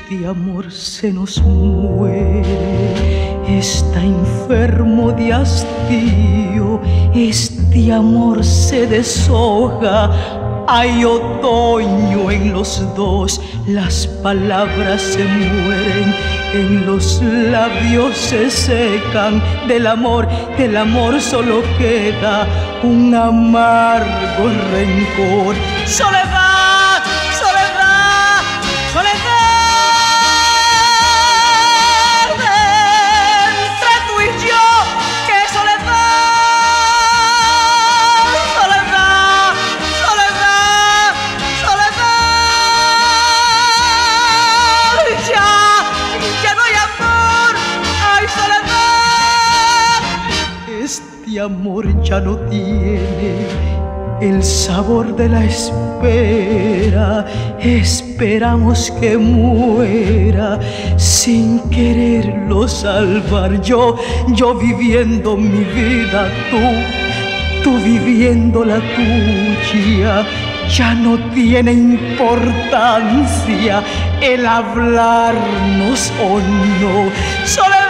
Este amor se nos muere, está enfermo de hastío, este amor se deshoja. Hay otoño en los dos, las palabras se mueren, en los labios se secan. Del amor solo queda un amargo rencor. Soledad, soledad, soledad. Entre tú y yo, qué soledad. Soledad, soledad, soledad. Ya no hay amor, hay soledad. Este amor ya no tiene el sabor de la espera. Esperamos que muera sin quererlo salvar. Yo viviendo mi vida, tú viviendo la tuya. Ya no tiene importancia el hablarnos o no. Soledad.